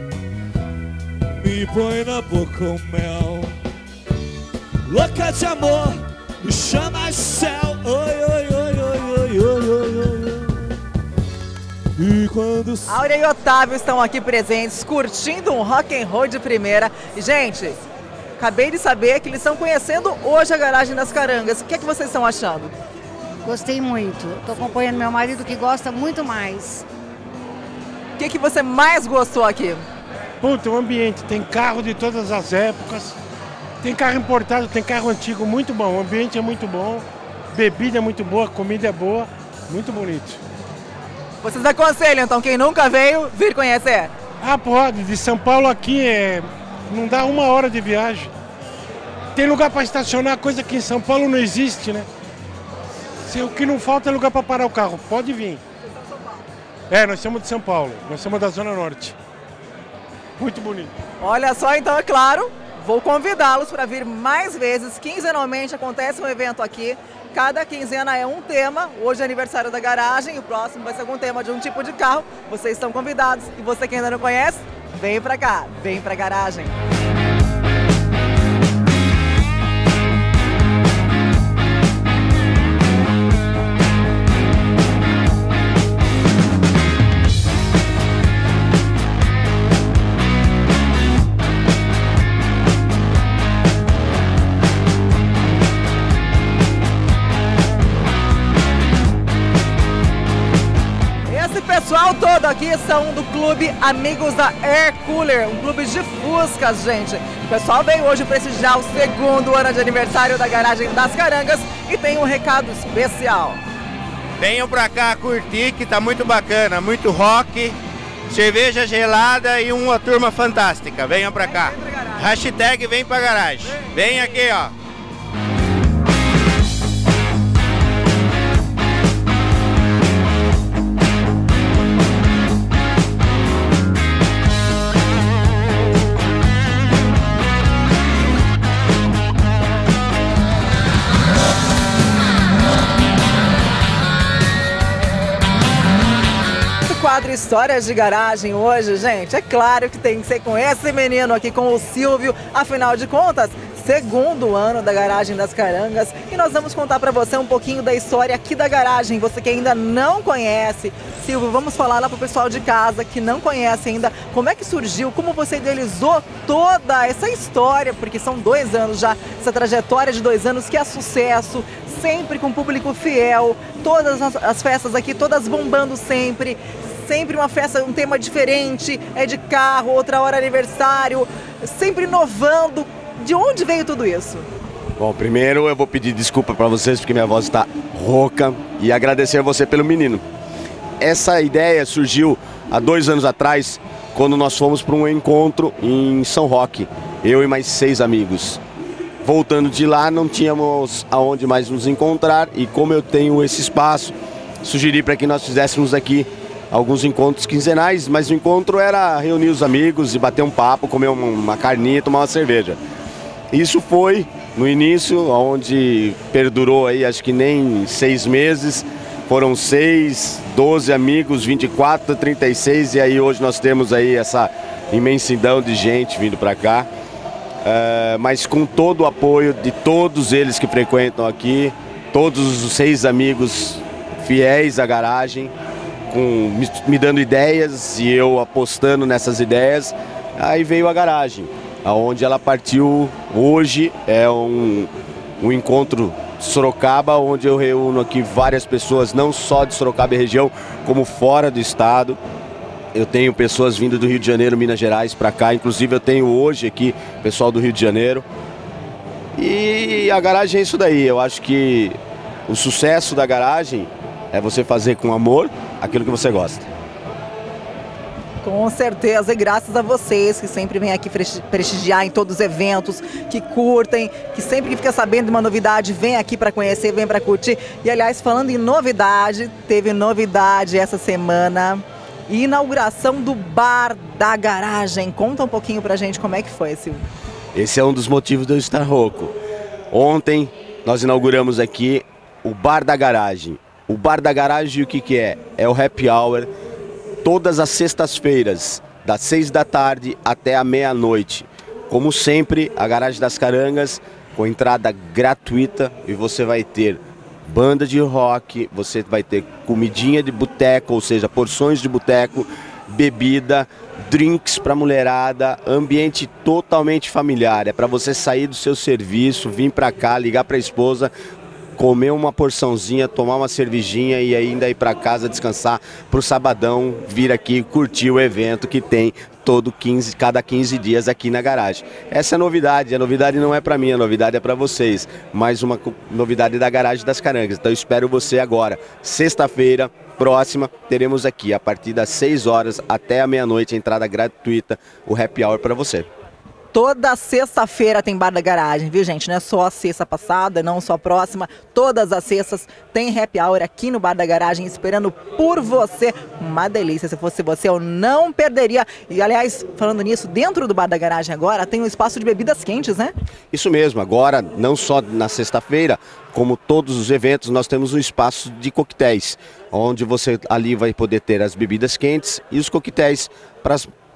me põe na boca o mel, louca de amor, me chama céu. Oi, oi, oi, oi, oi, oi, oi, oi. E quando... Áurea e Otávio estão aqui presentes, curtindo um rock and roll de primeira. E, gente, acabei de saber que eles estão conhecendo hoje a garagem das Carangas. O que é que vocês estão achando? Gostei muito. Estou acompanhando meu marido que gosta muito mais. O que é que você mais gostou aqui? Puta, o ambiente, tem carro de todas as épocas, tem carro importado, tem carro antigo, muito bom, o ambiente é muito bom, bebida é muito boa, comida é boa, muito bonito. Vocês aconselham, então, quem nunca veio, vir conhecer? Ah, pode, de São Paulo aqui não dá 1 hora de viagem. Tem lugar para estacionar, coisa que em São Paulo não existe, né? O que não falta é lugar para parar o carro, pode vir. Nós somos de São Paulo, nós somos da Zona Norte. Muito bonito. Olha só, então, é claro, vou convidá-los para vir mais vezes. Quinzenalmente acontece um evento aqui. Cada quinzena é um tema. Hoje é aniversário da garagem, o próximo vai ser algum tema de um tipo de carro. Vocês estão convidados. E você que ainda não conhece, vem para cá, vem para a garagem. O pessoal todo aqui são do clube Amigos da Air Cooler, um clube de Fuscas, gente. O pessoal veio hoje prestigiar o 2º ano de aniversário da garagem das Carangas e tem um recado especial. Venham pra cá curtir, que tá muito bacana, muito rock, cerveja gelada e uma turma fantástica. Venham pra cá. Hashtag vem pra garagem. Vem aqui, ó. Quadro Histórias de Garagem hoje, gente, é claro que tem que ser com esse menino aqui, com o Silvio, afinal de contas, 2º ano da Garagem das Carangas, e nós vamos contar para você um pouquinho da história aqui da garagem, você que ainda não conhece. Silvio, vamos falar lá pro pessoal de casa que não conhece ainda, como é que surgiu, como você idealizou toda essa história, porque são 2 anos já, essa trajetória de 2 anos que é sucesso, sempre com público fiel, todas as festas aqui, todas bombando sempre uma festa, um tema diferente, é de carro, outra hora aniversário, sempre inovando. De onde veio tudo isso? Bom, primeiro eu vou pedir desculpa para vocês porque minha voz está rouca e agradecer a você pelo menino. Essa ideia surgiu há 2 anos atrás, quando nós fomos para um encontro em São Roque, eu e mais 6 amigos. Voltando de lá, não tínhamos aonde mais nos encontrar e como eu tenho esse espaço, sugeri para que nós fizéssemos aqui alguns encontros quinzenais, mas o encontro era reunir os amigos e bater um papo, comer uma carninha e tomar uma cerveja. Isso foi no início, onde perdurou aí acho que nem 6 meses, foram 6, 12 amigos, 24, 36 e aí hoje nós temos aí essa imensidão de gente vindo para cá, mas com todo o apoio de todos eles que frequentam aqui, todos os 6 amigos fiéis à garagem, me dando ideias e eu apostando nessas ideias. Aí veio a garagem, aonde ela partiu hoje, é um encontro Sorocaba, onde eu reúno aqui várias pessoas, não só de Sorocaba e região, como fora do estado. Eu tenho pessoas vindo do Rio de Janeiro, Minas Gerais para cá, inclusive eu tenho hoje aqui pessoal do Rio de Janeiro. E a garagem é isso daí, eu acho que o sucesso da garagem é você fazer com amor aquilo que você gosta. Com certeza, e graças a vocês que sempre vêm aqui prestigiar em todos os eventos, que curtem, que sempre que fica sabendo de uma novidade, vem aqui para conhecer, vem para curtir. E aliás, falando em novidade, teve novidade essa semana, inauguração do Bar da Garagem. Conta um pouquinho pra gente como é que foi, Silvio. Esse é um dos motivos de eu estar rouco. Ontem nós inauguramos aqui o Bar da Garagem. O Bar da Garagem o que é? É o happy hour. Todas as sextas-feiras, das 6 da tarde até a meia-noite. Como sempre, a Garagem das Carangas, com entrada gratuita, e você vai ter banda de rock, você vai ter comidinha de boteco, ou seja, porções de boteco, bebida, drinks para mulherada, ambiente totalmente familiar. É para você sair do seu serviço, vir para cá, ligar para a esposa, comer uma porçãozinha, tomar uma cervejinha e ainda ir para casa descansar pro sabadão, vir aqui curtir o evento que tem cada 15 dias aqui na garagem. Essa é a novidade não é para mim, a novidade é para vocês. Mais uma novidade da Garagem das Carangas. Então eu espero você agora, sexta-feira próxima, teremos aqui a partir das 6 horas até a meia-noite, entrada gratuita, o happy hour para você. Toda sexta-feira tem Bar da Garagem, viu, gente? Não é só a sexta passada, não só a próxima. Todas as sextas tem happy hour aqui no Bar da Garagem, esperando por você. Uma delícia. Se fosse você, eu não perderia. E, aliás, falando nisso, dentro do Bar da Garagem agora tem um espaço de bebidas quentes, né? Isso mesmo. Agora, não só na sexta-feira, como todos os eventos, nós temos um espaço de coquetéis, onde você ali vai poder ter as bebidas quentes e os coquetéis para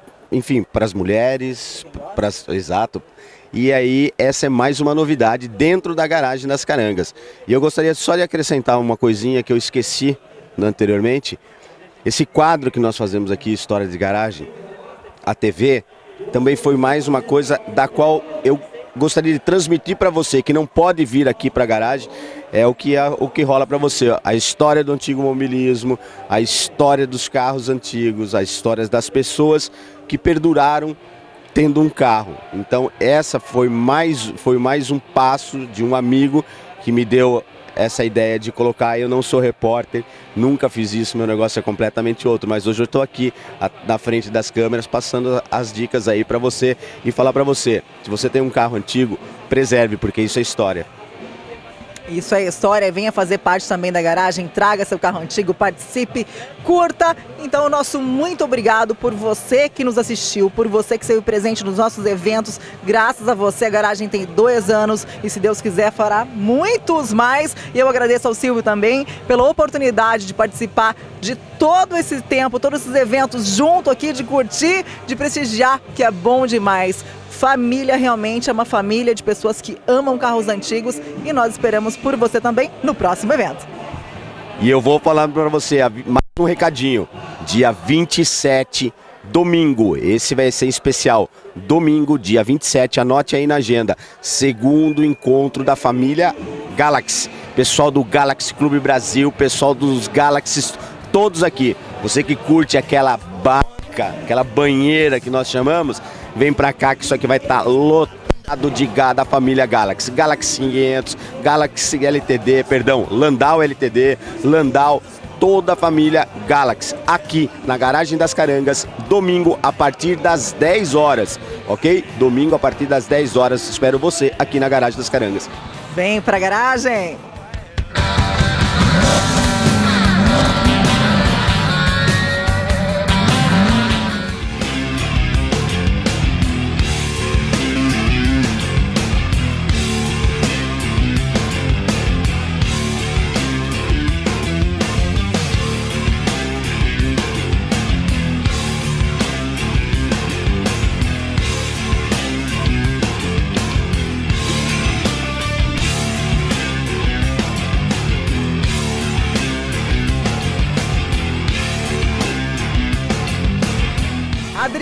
as mulheres, exato. E aí, essa é mais uma novidade dentro da Garagem das Carangas. E eu gostaria só de acrescentar uma coisinha que eu esqueci anteriormente. Esse quadro que nós fazemos aqui, História de Garagem, a TV, também foi mais uma coisa da qual eu gostaria de transmitir para você, que não pode vir aqui para a garagem, é o que rola para você. Ó. A história do antigo mobilismo, a história dos carros antigos, as histórias das pessoas que perduraram tendo um carro. Então essa foi mais um passo de um amigo que me deu essa ideia de colocar. Eu não sou repórter, nunca fiz isso, meu negócio é completamente outro, mas hoje eu estou aqui na frente das câmeras passando as dicas aí para você e falar para você, se você tem um carro antigo, preserve, porque isso é história. Isso é história, venha fazer parte também da garagem, traga seu carro antigo, participe, curta. Então o nosso muito obrigado por você que nos assistiu, por você que esteve presente nos nossos eventos. Graças a você a garagem tem 2 anos e se Deus quiser fará muitos mais. E eu agradeço ao Silvio também pela oportunidade de participar de todo esse tempo, todos esses eventos junto aqui, de curtir, de prestigiar, que é bom demais. Família realmente é uma família de pessoas que amam carros antigos e nós esperamos por você também no próximo evento. E eu vou falar para você mais um recadinho. Dia 27, domingo, esse vai ser especial. Domingo, dia 27, anote aí na agenda. Segundo encontro da família Galaxy. Pessoal do Galaxy Clube Brasil, pessoal dos Galaxies, todos aqui. Você que curte aquela barca, aquela banheira que nós chamamos, vem pra cá que isso aqui vai estar lotado da família Galaxy. Galaxy 500, Galaxy LTD, perdão, Landau LTD, Landau, toda a família Galaxy. Aqui na Garagem das Carangas, domingo a partir das 10 horas, ok? Domingo a partir das 10 horas, espero você aqui na Garagem das Carangas. Vem pra garagem!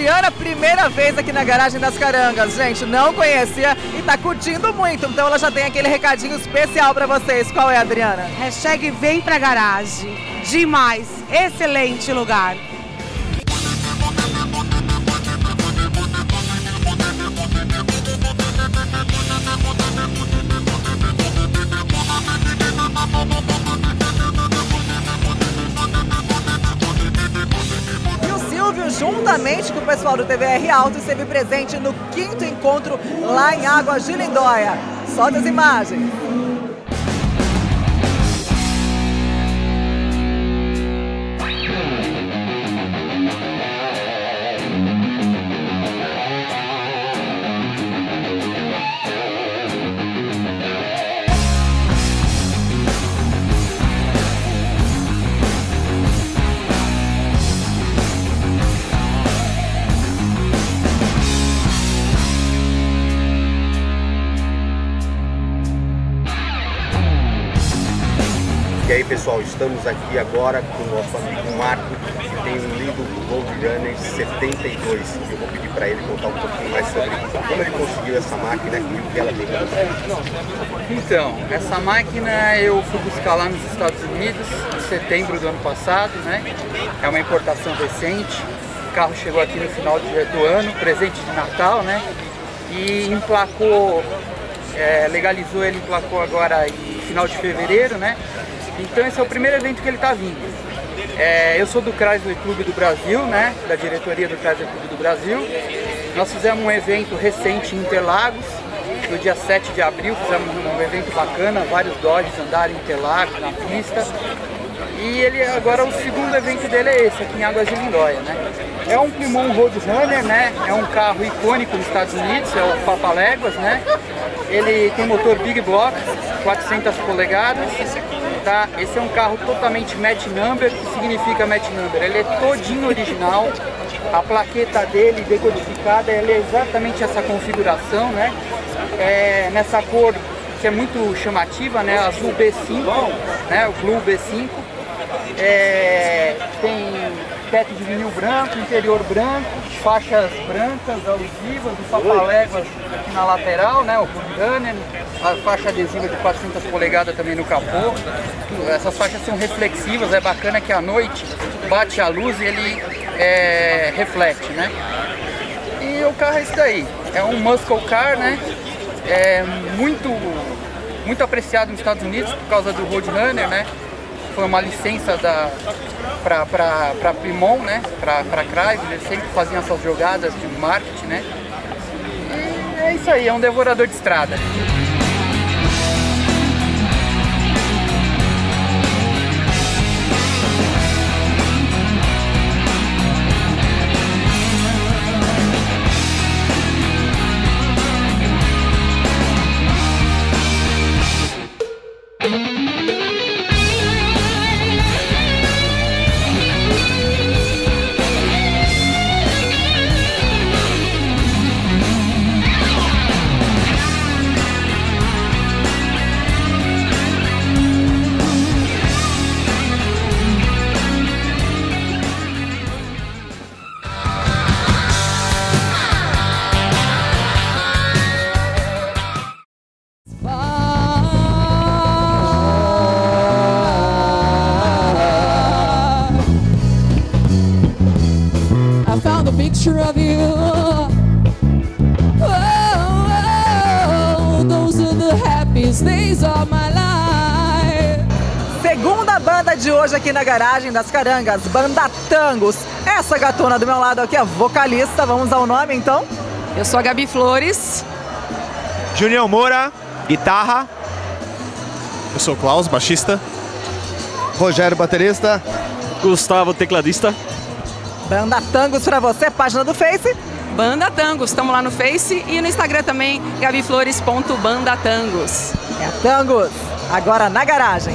Adriana, primeira vez aqui na Garagem das Carangas, gente, não conhecia e tá curtindo muito, então ela já tem aquele recadinho especial pra vocês. Qual é, Adriana? Hashtag vem pra garagem. Demais, excelente lugar. Juntamente com o pessoal do TVR Alto, esteve presente no 5º encontro lá em Águas de Lindóia. Solta as imagens. E aí pessoal, estamos aqui agora com o nosso amigo Marco, que tem um lindo Road Runner 72. E eu vou pedir para ele contar um pouquinho mais sobre como ele conseguiu essa máquina e o que ela tem para você. Então, essa máquina eu fui buscar lá nos Estados Unidos em setembro do ano passado, né? É uma importação recente. O carro chegou aqui no final do ano, presente de Natal, né? E emplacou, legalizou ele, emplacou agora em final de fevereiro, né? Então esse é o primeiro evento que ele está vindo. Eu sou do Chrysler Clube do Brasil, né? Da diretoria do Chrysler Clube do Brasil. Nós fizemos um evento recente em Interlagos, no dia 7 de abril, fizemos um evento bacana, vários Dodges andaram em Interlagos, na pista. E ele agora, o segundo evento dele é esse, aqui em Águas de Lindóia, né? É um Plymouth Road Runner, né? É um carro icônico nos Estados Unidos, é o Papaléguas, né? Ele tem motor Big Block, 400 polegadas, tá? Esse é um carro totalmente match number. O que significa match number? Ele é todinho original, a plaqueta dele decodificada, ela é exatamente essa configuração, né? Nessa cor que é muito chamativa, né? Azul B5, né? O Blue B5. Tem teto de vinil branco, interior branco, faixas brancas alusivas, o Papaléguas aqui na lateral, né? O Road Runner, a faixa adesiva de 400 polegadas também no capô. Essas faixas são reflexivas, é bacana que à noite bate a luz e ele reflete, né? E o carro é esse daí, é um muscle car, né? É muito apreciado nos Estados Unidos por causa do Road Runner, né? Foi uma licença para Plymouth, né? Para Chrysler, eles sempre faziam essas jogadas de marketing, né? E é isso aí, é um devorador de estrada. picture of you. Oh, those are the happiest days of my life. Segunda banda de hoje aqui na Garagem das Carangas, Banda Tangos. Essa gatona do meu lado aqui é vocalista, vamos ao nome então? Eu sou a Gabi Flores. Junior Moura, guitarra. Eu sou o Klaus, baixista. Rogério, baterista. Gustavo, tecladista. Banda Tangos pra você, página do Face. Banda Tangos, estamos lá no Face e no Instagram também, gabiflores.bandatangos. É Tangos, agora na garagem.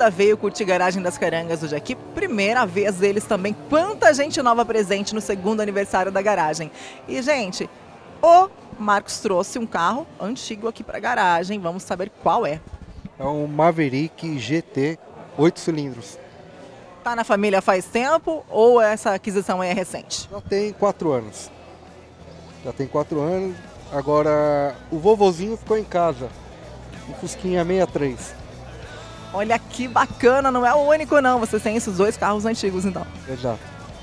moçada veio curtir Garagem das Carangas hoje aqui. Primeira vez deles também. Quanta gente nova presente no segundo aniversário da garagem. E, gente, o Marcos trouxe um carro antigo aqui para a garagem. Vamos saber qual é. É um Maverick GT 8 cilindros. Tá na família faz tempo ou essa aquisição é recente? Já tem 4 anos. Já tem 4 anos. Agora, o vovozinho ficou em casa. O Fusquinha 63. Olha que bacana, não é o único não. Vocês têm esses 2 carros antigos então. Exato.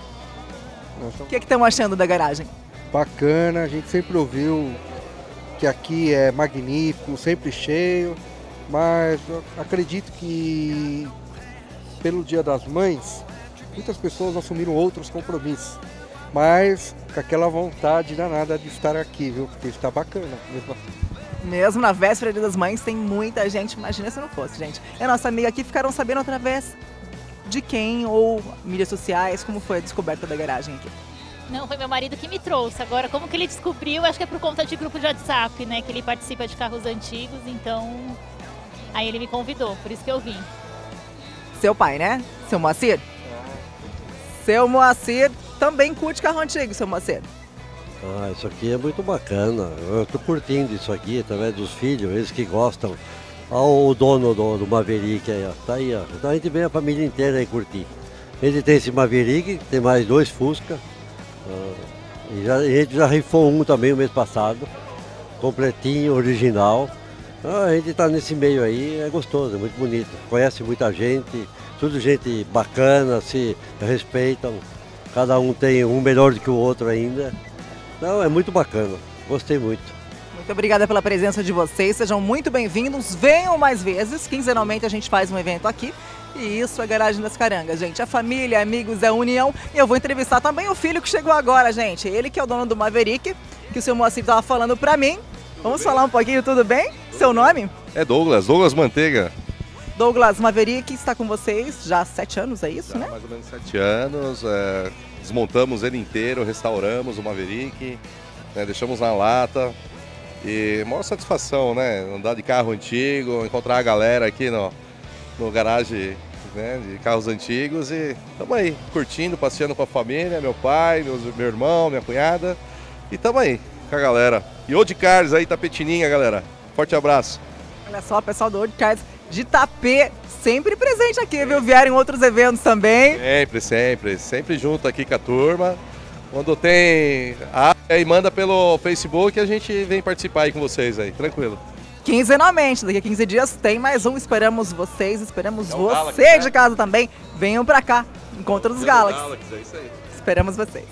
O que estão achando da garagem? Bacana, a gente sempre ouviu que aqui é magnífico, sempre cheio. Mas eu acredito que pelo Dia das Mães, muitas pessoas assumiram outros compromissos. Mas com aquela vontade danada de estar aqui, viu? Porque está bacana. Mesmo na véspera das mães tem muita gente, imagina se não fosse, gente. E a nossa amiga aqui ficaram sabendo através de quem ou mídias sociais, como foi a descoberta da garagem aqui? Não, foi meu marido que me trouxe. Agora, como que ele descobriu? Acho que é por conta de grupo de WhatsApp, né? Que ele participa de carros antigos, então... Aí ele me convidou, por isso que eu vim. Seu pai, né? Seu Moacir? Seu Moacir também curte carro antigo, seu Moacir. Ah, isso aqui é muito bacana. Eu tô curtindo isso aqui através dos filhos, eles que gostam. Olha o dono do Maverick aí, ó. Tá aí, ó. Então a gente vem a família inteira aí curtir. Ele tem esse Maverick, tem mais 2 Fusca. E a gente já rifou um também o mês passado. Completinho, original. A gente tá nesse meio aí, é gostoso, é muito bonito. Conhece muita gente, tudo gente bacana, se respeitam. Cada um tem um melhor do que o outro ainda. Não, é muito bacana, gostei muito. Muito obrigada pela presença de vocês, sejam muito bem-vindos, venham mais vezes. Quinzenalmente a gente faz um evento aqui. E isso é Garagem das Carangas, gente. A família, amigos, é a união. E eu vou entrevistar também o filho que chegou agora, gente. Ele que é o dono do Maverick, que o seu Moacir estava falando pra mim. Vamos falar um pouquinho, tudo bem? Seu nome? É Douglas Manteiga. Douglas, Maverick está com vocês já há 7 anos, é isso, já, né? Mais ou menos 7 anos. Desmontamos ele inteiro, restauramos o Maverick, né, deixamos na lata. E maior satisfação, né? Andar de carro antigo, encontrar a galera aqui no garagem, né, de carros antigos. E estamos aí, curtindo, passeando com a família, meu pai, meu irmão, minha cunhada. E estamos aí com a galera. E Old Cars aí, Tapetininha, galera. Forte abraço. Olha só, pessoal do Old Cars de Tapê, sempre presente aqui, viu? Vieram em outros eventos também. Sempre junto aqui com a turma. Quando tem aí manda pelo Facebook, a gente vem participar aí com vocês aí, tranquilo. Quinzenalmente, daqui a 15 dias tem mais um, esperamos vocês, esperamos você Galaxy, de casa também. Venham pra cá, Encontro dos Galaxy. É isso aí. Esperamos vocês.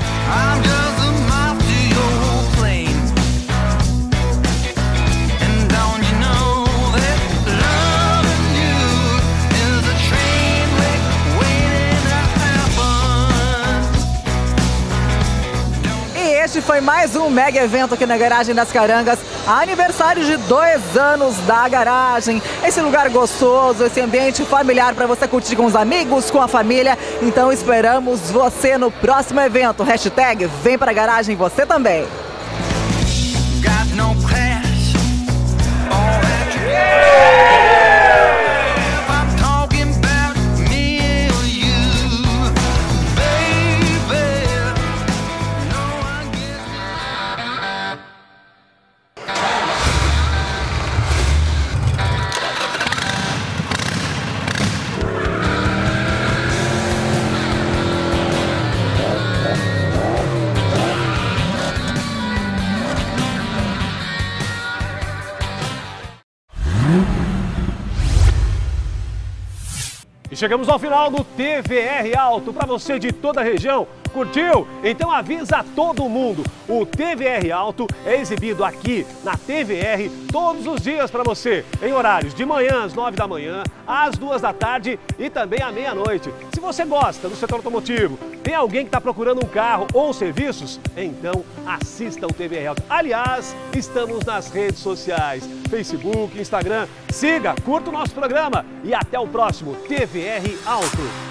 Este foi mais um mega evento aqui na Garagem das Carangas, aniversário de 2 anos da garagem. Esse lugar gostoso, esse ambiente familiar para você curtir com os amigos, com a família. Então esperamos você no próximo evento. Hashtag vem pra garagem você também. E chegamos ao final do TVR Alto. Para você de toda a região, curtiu? Então avisa todo mundo. O TVR Alto é exibido aqui na TVR todos os dias para você, em horários de manhã às 9 da manhã, às 2 da tarde e também à meia-noite. Se você gosta do setor automotivo, tem alguém que está procurando um carro ou serviços? Então assista o TVR Alto. Aliás, estamos nas redes sociais, Facebook, Instagram. Siga, curta o nosso programa e até o próximo TVR Alto.